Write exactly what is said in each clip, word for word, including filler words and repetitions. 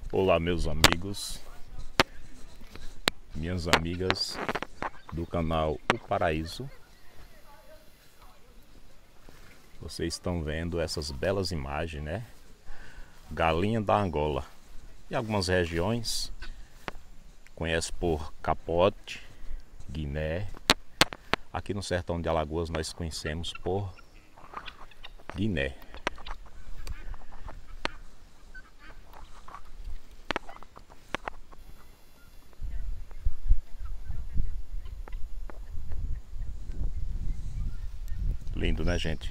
Olá, meus amigos, minhas amigas do canal O Paraíso. Vocês estão vendo essas belas imagens, né? Galinha da Angola. Em algumas regiões conhece por capote, Guiné. Aqui no sertão de Alagoas nós conhecemos por Guiné. Lindo, né, gente?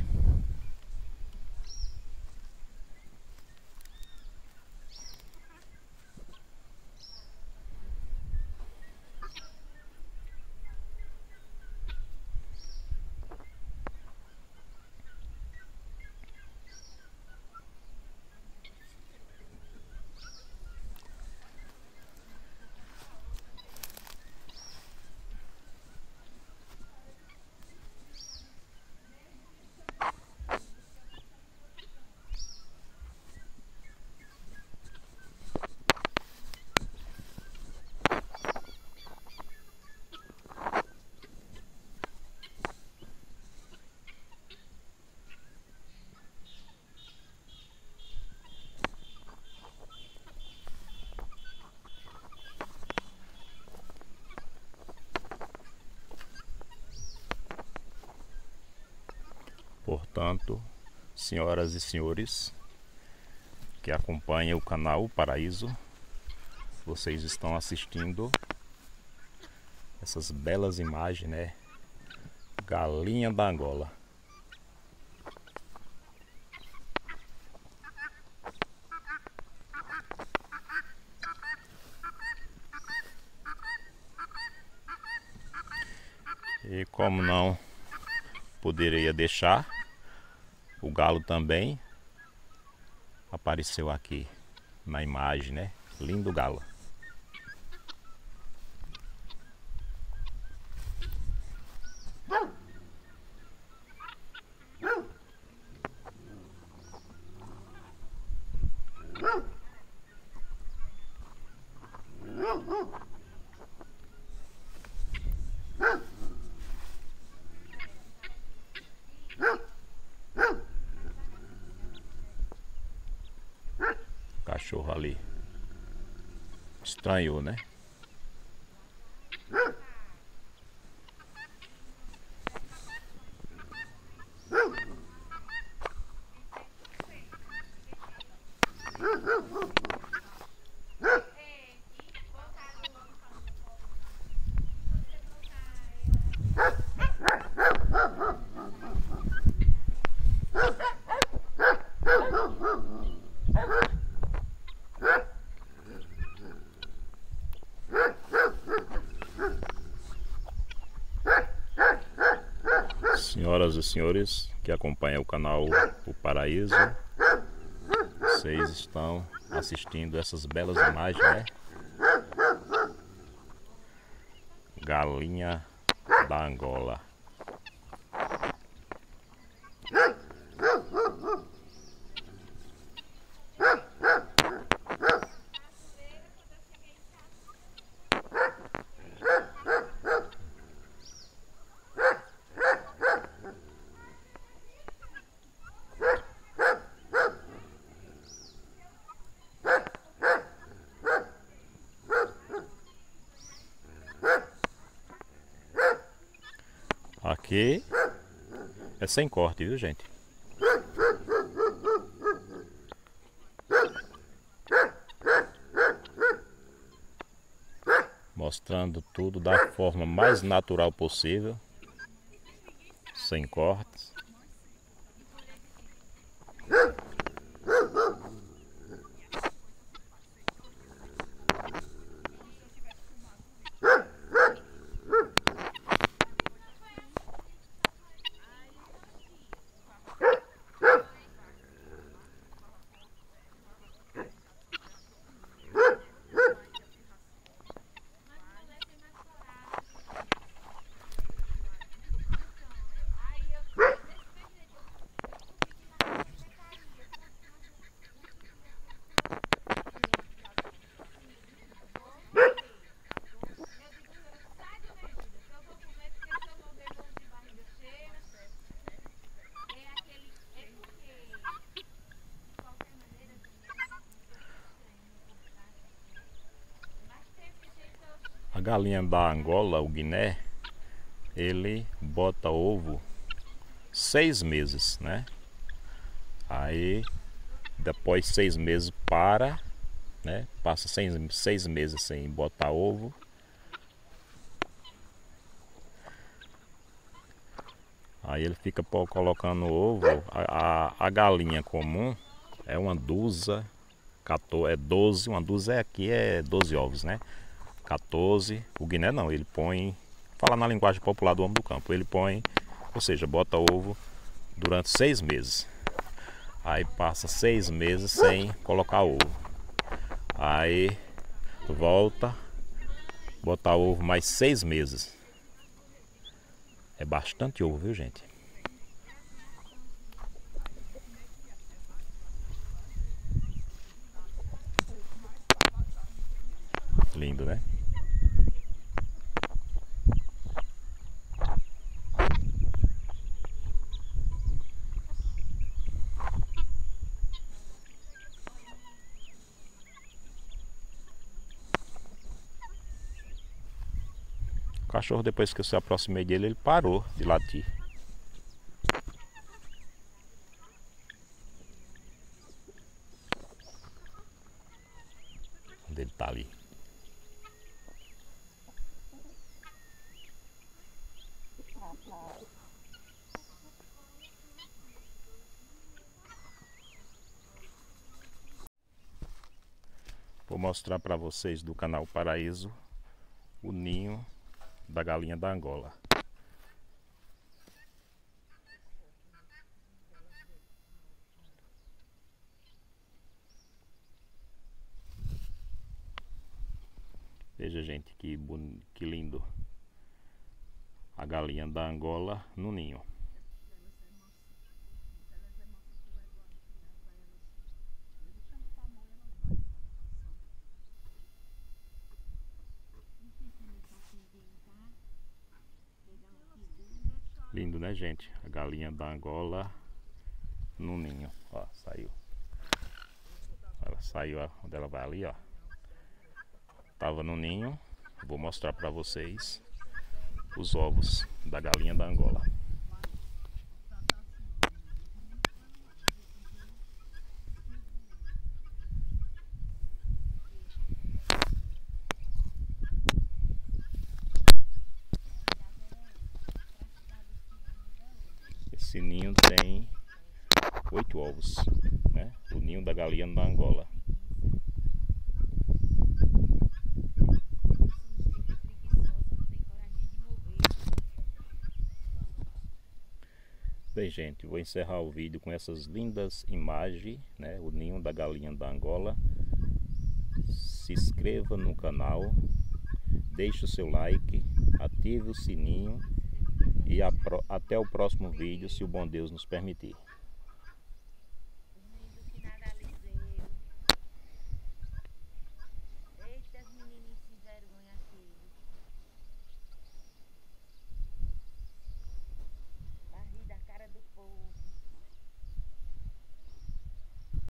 Portanto, senhoras e senhores que acompanham o canal O Paraíso, vocês estão assistindo essas belas imagens, né? Galinha da Angola. E como não poderia deixar, o galo também apareceu aqui na imagem, né? Lindo galo. Cachorro ali estranhou, né? Senhoras e senhores que acompanham o canal O Paraíso, vocês estão assistindo essas belas imagens, né? Galinha da Angola. Aqui é sem corte, viu, gente? Mostrando tudo da forma mais natural possível, sem cortes. galinha da Angola, o Guiné, ele bota ovo seis meses, né? Aí depois seis meses para, né? Passa seis, seis meses sem botar ovo. Aí ele fica colocando ovo. A, a, a galinha comum é uma dúzia, quatorze, é doze, uma dúzia aqui é doze ovos, né? quatorze, o Guiné não, ele põe, fala na linguagem popular do homem do campo, ele põe, ou seja, bota ovo durante seis meses. Aí passa seis meses sem colocar ovo. Aí volta, botar ovo mais seis meses. É bastante ovo, viu, gente? Lindo, né? O cachorro, depois que eu se aproximei dele, ele parou de latir. Onde ele tá ali. Vou mostrar para vocês do canal Paraíso o ninho da galinha da Angola. Veja, gente, que, bon... que lindo. A galinha da Angola no ninho. Lindo, né, gente? A galinha da Angola no ninho. Ó, saiu. Ela saiu, ó, onde ela vai ali, ó. Tava no ninho. Vou mostrar para vocês os ovos da galinha da Angola. Esse ninho tem oito ovos, né? O ninho da galinha da Angola. Bem, gente, vou encerrar o vídeo com essas lindas imagens, né? O ninho da galinha da Angola. Se inscreva no canal, deixe o seu like, ative o sininho e a, até o próximo vídeo, se o bom Deus nos permitir.